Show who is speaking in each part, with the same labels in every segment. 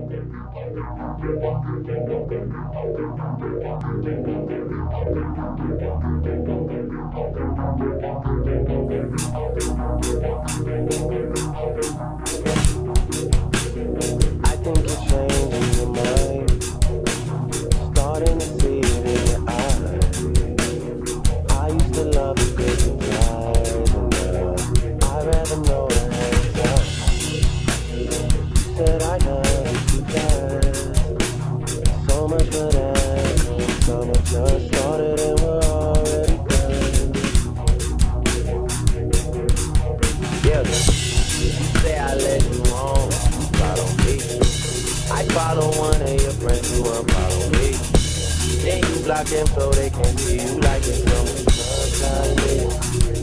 Speaker 1: I think you're changing your mind, starting to see it in your eyes. I used to love the good and lies, and now I'd rather know the hands up. You said I love you too fast, so much for that. Summer just started and we're already done. Yeah, you say I led you on, follow me. I follow one of your friends who unfollow me. Then you block them so they can't see you like it's so much sunshine.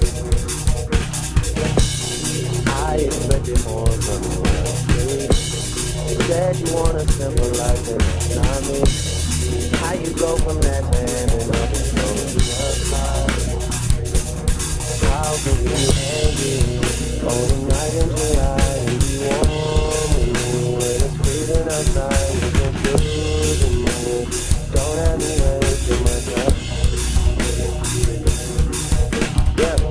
Speaker 1: I expected more from you. You said you want a simple life and that's not me. How you go from that to ending up in so much how can you be angry on a night in July and be warm when it's freezing outside? You can confusing me. Don't have me wasting my time. Yeah.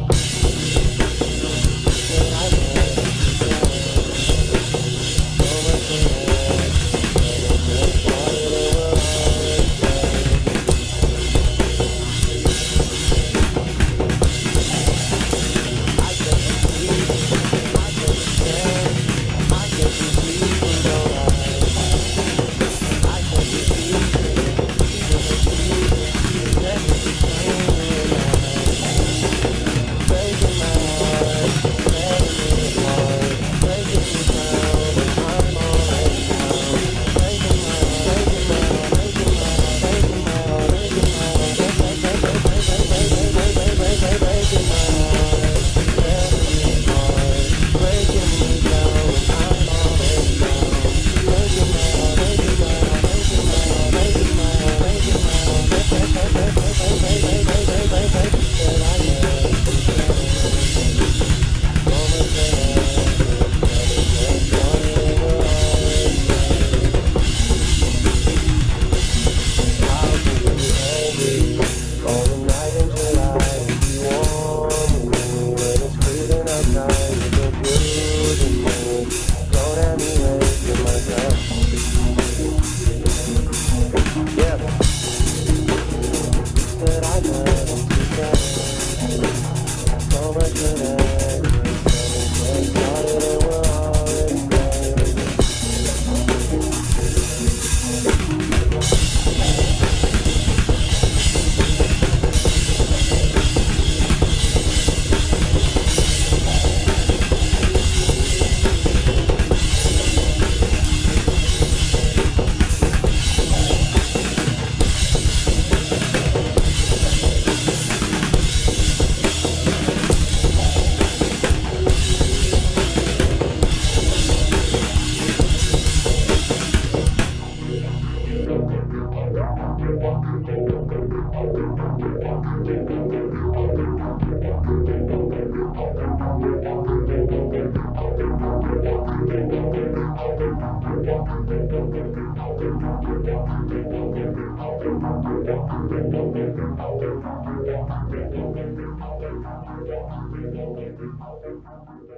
Speaker 2: Thank you.